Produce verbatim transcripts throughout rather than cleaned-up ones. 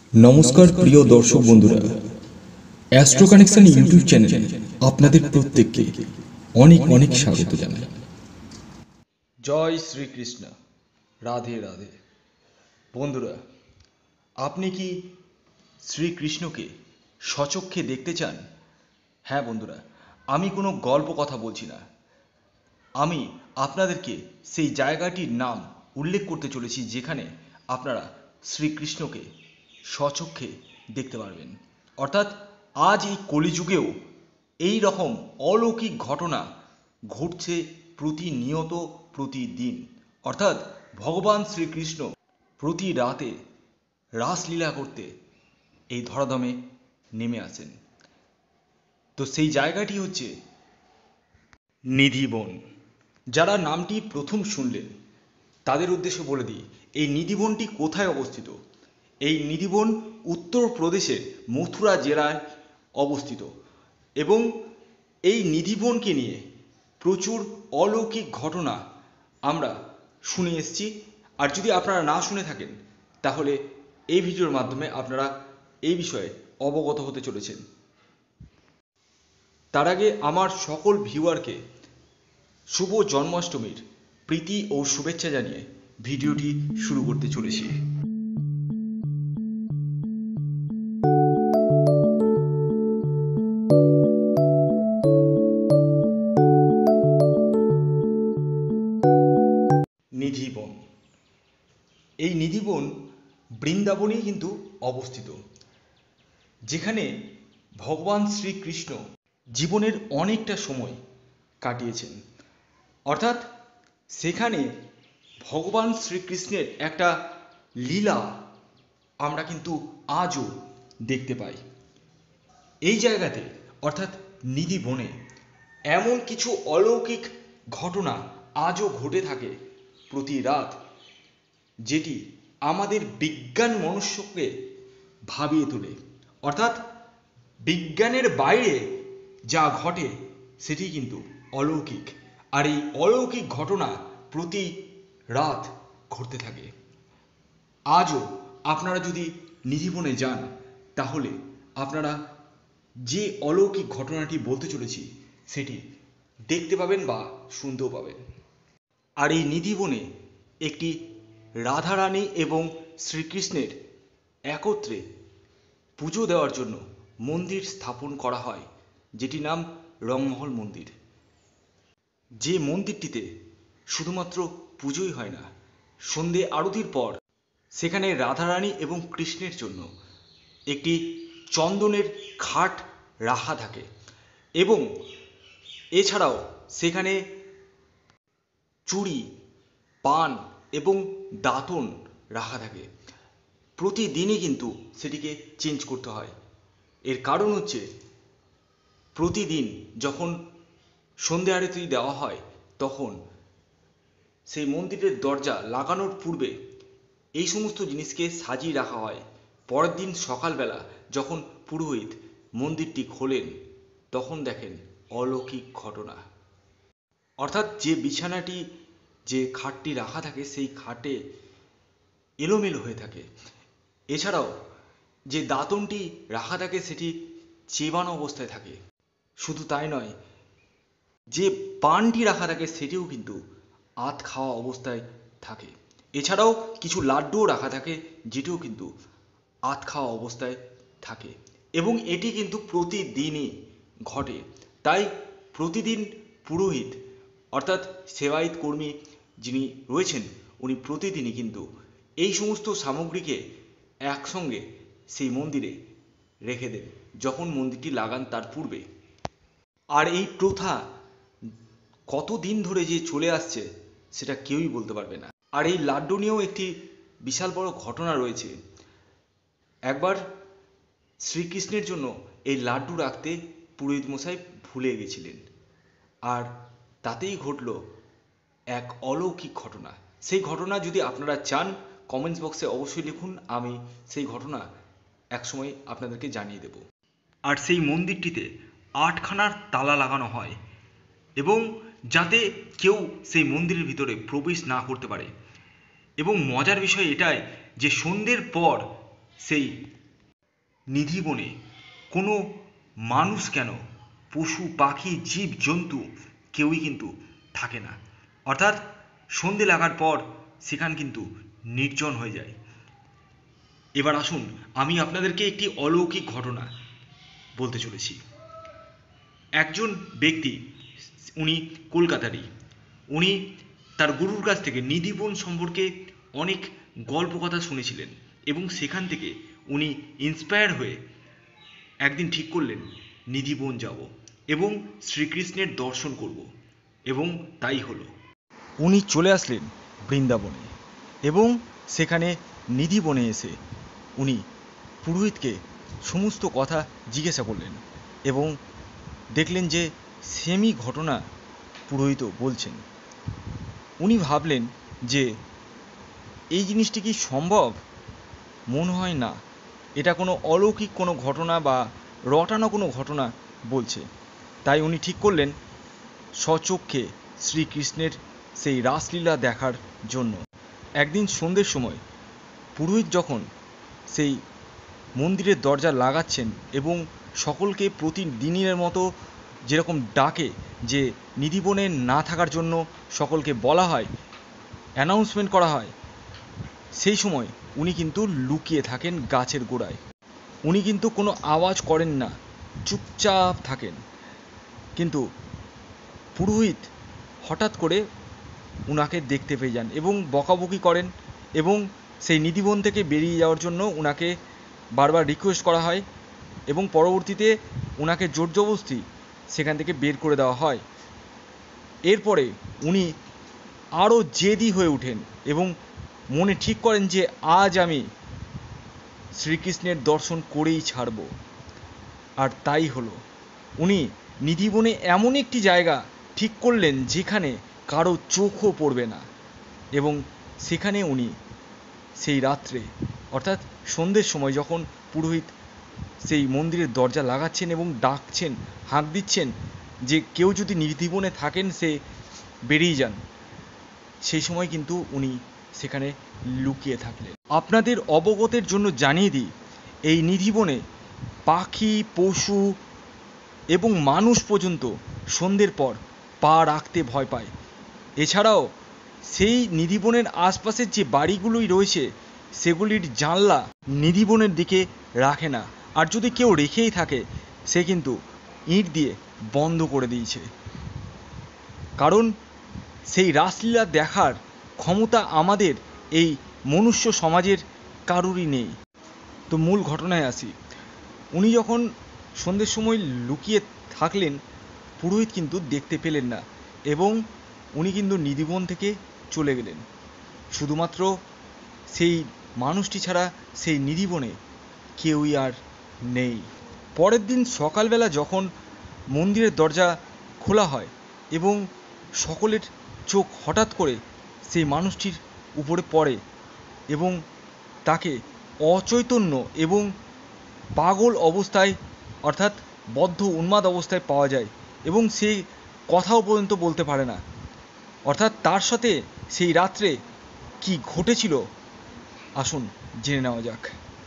নমস্কার প্রিয় দর্শক বন্ধুরা, অ্যাস্ট্রো কানেকশন ইউটিউব চ্যানেলে আপনাদের প্রত্যেককে অনেক অনেক স্বাগত জানাই। জয় শ্রীকৃষ্ণ, রাধে রাধে। বন্ধুরা, আপনি কি শ্রীকৃষ্ণকে স্বচক্ষে দেখতে চান? হ্যাঁ বন্ধুরা, আমি কোনো গল্প কথা বলছি না, আমি আপনাদেরকে সেই জায়গাটির নাম উল্লেখ করতে চলেছি যেখানে আপনারা শ্রীকৃষ্ণকে স্বচক্ষে দেখতে পারবেন। অর্থাৎ আজ এই কলিযুগেও এই রকম অলৌকিক ঘটনা ঘটছে প্রতিনিয়ত, প্রতিদিন। অর্থাৎ ভগবান শ্রীকৃষ্ণ প্রতি রাতে রাসলীলা করতে এই ধরাধামে নেমে আসেন। তো সেই জায়গাটি হচ্ছে নিধিবন। যারা নামটি প্রথম শুনলেন তাদের উদ্দেশ্যে বলে দিই, এই নিধিবনটি কোথায় অবস্থিত। এই নিধিবন উত্তরপ্রদেশের মথুরা জেলায় অবস্থিত এবং এই নিধিবনকে নিয়ে প্রচুর অলৌকিক ঘটনা আমরা শুনে এসেছি। আর যদি আপনারা না শুনে থাকেন তাহলে এই ভিডিওর মাধ্যমে আপনারা এই বিষয়ে অবগত হতে চলেছেন। তার আগে আমার সকল ভিউয়ারকে শুভ জন্মাষ্টমীর প্রীতি ও শুভেচ্ছা জানিয়ে ভিডিওটি শুরু করতে চলেছি। নিধিবন। এই নিধিবন বৃন্দাবনেই কিন্তু অবস্থিত, যেখানে ভগবান শ্রীকৃষ্ণ জীবনের অনেকটা সময় কাটিয়েছেন। অর্থাৎ সেখানে ভগবান শ্রীকৃষ্ণের একটা লীলা আমরা কিন্তু আজও দেখতে পাই। এই জায়গাতে অর্থাৎ নিধিবনে এমন কিছু অলৌকিক ঘটনা আজও ঘটে থাকে প্রতি রাত, যেটি আমাদের বিজ্ঞান মনুষ্যকে ভাবিয়ে তোলে। অর্থাৎ বিজ্ঞানের বাইরে যা ঘটে সেটি কিন্তু অলৌকিক, আর এই অলৌকিক ঘটনা প্রতি রাত ঘটতে থাকে। আজও আপনারা যদি নিধিবনে যান তাহলে আপনারা যে অলৌকিক ঘটনাটি বলতে চলেছি সেটি দেখতে পাবেন বা শুনতেও পাবেন। আর এই নিধিবনে একটি রাধারানী এবং শ্রীকৃষ্ণের একত্রে পুজো দেওয়ার জন্য মন্দির স্থাপন করা হয়, যেটি নাম রংমহল মন্দির। যে মন্দিরটিতে শুধুমাত্র পুজোই হয় না, সন্ধে আরতির পর সেখানে রাধারানী এবং কৃষ্ণের জন্য একটি চন্দনের খাট রাখা থাকে এবং এছাড়াও সেখানে চুড়ি, পান এবং দাতন রাখা থাকে। প্রতিদিনই কিন্তু সেটিকে চেঞ্জ করতে হয়। এর কারণ হচ্ছে প্রতিদিন যখন সন্ধে আরতি দেওয়া হয় তখন সেই মন্দিরের দরজা লাগানোর পূর্বে এই সমস্ত জিনিসকে সাজিয়ে রাখা হয়। পরের দিন সকালবেলা যখন পুরোহিত মন্দিরটি খোলেন তখন দেখেন অলৌকিক ঘটনা। অর্থাৎ যে বিছানাটি, যে খাটটি রাখা থাকে সেই খাটে এলোমেলো হয়ে থাকে। এছাড়াও যে দাঁতনটি রাখা থাকে সেটি চেবানো অবস্থায় থাকে। শুধু তাই নয়, যে পানটি রাখা থাকে সেটিও কিন্তু আধ খাওয়া অবস্থায় থাকে। এছাড়াও কিছু লাড্ডুও রাখা থাকে যেটিও কিন্তু আধ খাওয়া অবস্থায় থাকে এবং এটি কিন্তু প্রতিদিনই ঘটে। তাই প্রতিদিন পুরোহিত অর্থাৎ সেবায়িত কর্মী যিনি রয়েছেন উনি প্রতিদিনই কিন্তু এই সমস্ত সামগ্রীকে একসঙ্গে সেই মন্দিরে রেখে দেন যখন মন্দিরটি লাগান তার পূর্বে। আর এই প্রথা কতদিন ধরে যে চলে আসছে সেটা কেউই বলতে পারবে না। আর এই লাড্ডু নিয়েও একটি বিশাল বড় ঘটনা রয়েছে। একবার শ্রীকৃষ্ণের জন্য এই লাড্ডু রাখতে পুরোহিত মশাই ভুলে গেছিলেন, আর তাতেই ঘটল এক অলৌকিক ঘটনা। সেই ঘটনা যদি আপনারা চান কমেন্টস বক্সে অবশ্যই লিখুন, আমি সেই ঘটনা একসময় আপনাদেরকে জানিয়ে দেব। আর সেই মন্দিরটিতে আটখানার তালা লাগানো হয় এবং যাতে কেউ সেই মন্দিরের ভিতরে প্রবেশ না করতে পারে। এবং মজার বিষয় এটাই যে সন্ধ্যের পর সেই নিধিবনে কোনো মানুষ কেন, পশু পাখি জীব জন্তু কেউই কিন্তু থাকে না। অর্থাৎ সন্ধে লাগার পর সেখান কিন্তু নির্জন হয়ে যায়। এবার আসুন আমি আপনাদেরকে একটি অলৌকিক ঘটনা বলতে চলেছি। একজন ব্যক্তি, উনি কলকাতারই, উনি তার গুরুর কাছ থেকে নিধিবন সম্পর্কে অনেক গল্প কথা শুনেছিলেন এবং সেখান থেকে উনি ইন্সপায়ার হয়ে একদিন ঠিক করলেন নিধিবন যাব এবং শ্রীকৃষ্ণের দর্শন করব, এবং তাই হলো। উনি চলে আসলেন বৃন্দাবনে এবং সেখানে নিধিবনে এসে উনি পুরোহিতকে সমস্ত কথা জিজ্ঞাসা করলেন এবং দেখলেন যে সেমই ঘটনা পুরোহিতও বলছেন। উনি ভাবলেন যে এই জিনিসটি কি সম্ভব? মনে হয় না, এটা কোনো অলৌকিক কোনো ঘটনা বা রটানো কোনো ঘটনা বলছে। তাই উনি ঠিক করলেন স্বচক্ষে শ্রীকৃষ্ণের সেই রাসলীলা দেখার জন্য। একদিন সন্ধ্যের সময় পুরোহিত যখন সেই মন্দিরের দরজা লাগাচ্ছেন এবং সকলকে প্রতিদিনের মতো যেরকম ডাকে যে নিধিবনে না থাকার জন্য সকলকে বলা হয়, অ্যানাউন্সমেন্ট করা হয়, সেই সময় উনি কিন্তু লুকিয়ে থাকেন গাছের গোড়ায়। উনি কিন্তু কোনো আওয়াজ করেন না, চুপচাপ থাকেন। কিন্তু পুরোহিত হঠাৎ করে উনাকে দেখতে পেয়ে যান এবং বকাবকি করেন এবং সেই নিধিবন থেকে বেরিয়ে যাওয়ার জন্য উনাকে বারবার রিকোয়েস্ট করা হয় এবং পরবর্তীতে উনাকে জোর জবরদস্তি সেখান থেকে বের করে দেওয়া হয়। এরপরে উনি আরও জেদি হয়ে ওঠেন এবং মনে ঠিক করেন যে আজ আমি শ্রীকৃষ্ণের দর্শন করেই ছাড়ব। আর তাই হলো। উনি নিধিবনে এমন একটি জায়গা ঠিক করলেন যেখানে কারো চোখও পড়বে না, এবং সেখানে উনি সেই রাত্রে অর্থাৎ সন্ধ্যের সময় যখন পুরোহিত সেই মন্দিরের দরজা লাগাচ্ছেন এবং ডাকছেন, হাঁক দিচ্ছেন যে কেউ যদি নিধিবনে থাকেন সে বেরিয়ে যান, সেই সময় কিন্তু উনি সেখানে লুকিয়ে থাকলেন। আপনাদের অবগতের জন্য জানিয়ে দিই, এই নিধিবনে পাখি, পশু এবং মানুষ পর্যন্ত সন্ধ্যের পর পা রাখতে ভয় পায়। এছাড়াও সেই নিধিবনের আশপাশের যে বাড়িগুলোই রয়েছে সেগুলির জানলা নিধিবনের দিকে রাখে না, আর যদি কেউ রেখেই থাকে সে কিন্তু ইঁট দিয়ে বন্ধ করে দিয়েছে। কারণ সেই রাসলীলা দেখার ক্ষমতা আমাদের এই মনুষ্য সমাজের কারুরই নেই। তো মূল ঘটনায় আসি। উনি যখন সন্ধ্যের সময় লুকিয়ে থাকলেন, পুরোহিত কিন্তু দেখতে পেলেন না এবং উনি কিন্তু নিধিবন থেকে চলে গেলেন। শুধুমাত্র সেই মানুষটি ছাড়া সেই নিধিবনে কেউই আর নেই। পরের দিন সকালবেলা যখন মন্দিরের দরজা খোলা হয় এবং সকলের চোখ হঠাৎ করে সেই মানুষটির উপরে পড়ে এবং তাকে অচৈতন্য এবং পাগল অবস্থায় অর্থাৎ বদ্ধ উন্মাদ অবস্থায় পাওয়া যায় এবং সে কথাও পর্যন্ত বলতে পারে না। অর্থাৎ তার সাথে সেই রাত্রে কি ঘটেছিল আসুন জেনে নেওয়া যাক।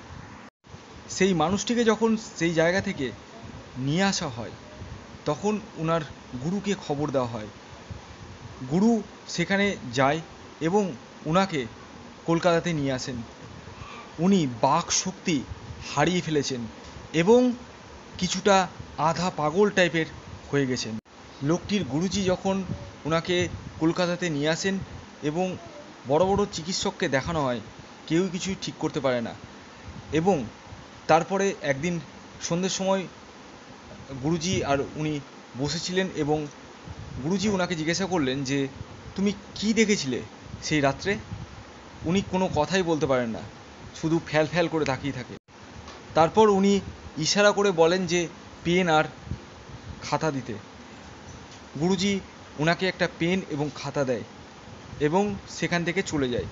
সেই মানুষটিকে যখন সেই জায়গা থেকে নিয়ে আসা হয় তখন ওনার গুরুকে খবর দেওয়া হয়। গুরু সেখানে যায় এবং ওনাকে কলকাতাতে নিয়ে আসেন। উনি বাক শক্তি হারিয়ে ফেলেছেন এবং কিছুটা আধা পাগল টাইপের হয়ে গেছেন। লোকটির গুরুজি যখন ওনাকে কলকাতাতে নিয়ে আসেন এবং বড় বড় চিকিৎসককে দেখানো হয়, কেউই কিছুই ঠিক করতে পারে না। এবং তারপরে একদিন সন্ধ্যের সময় গুরুজি আর উনি বসেছিলেন এবং গুরুজি ওনাকে জিজ্ঞাসা করলেন যে তুমি কি দেখেছিলে সেই রাত্রে? উনি কোনো কথাই বলতে পারেন না, শুধু ফ্যাল ফ্যাল করে তাকিয়ে থাকে। তারপর উনি ইশারা করে বলেন যে পেন আর খাতা দিতে। গুরুজি ওনাকে একটা পেন এবং খাতা দেয় এবং সেখান থেকে চলে যায়।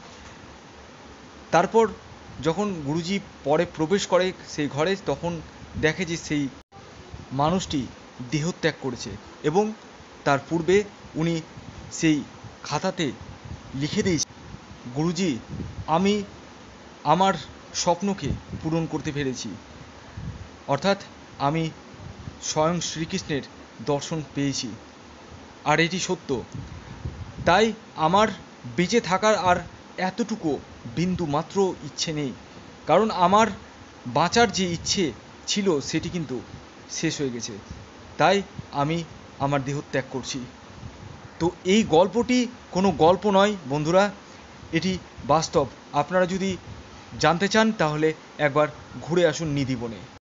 তারপর যখন গুরুজি পরে প্রবেশ করে সেই ঘরে, তখন দেখে যে সেই মানুষটি দেহত্যাগ করেছে এবং তার পূর্বে উনি সেই খাতাতে লিখে দিয়েছে, গুরুজি আমি আমার স্বপ্নকে পূরণ করতে পেরেছি, অর্থাৎ আমি স্বয়ং শ্রীকৃষ্ণের দর্শন পেয়েছি, আর এটি সত্য। তাই আমার বেঁচে থাকার আর এতটুকু বিন্দু মাত্র ইচ্ছে নেই, কারণ আমার বাঁচার যে ইচ্ছে ছিল সেটি কিন্তু শেষ হয়ে গেছে। তাই আমি আমার দেহ ত্যাগ করছি। তো এই গল্পটি কোনো গল্প নয় বন্ধুরা, এটি বাস্তব। আপনারা যদি জানতে চান তাহলে একবার ঘুরে আসুন নিধিবনে।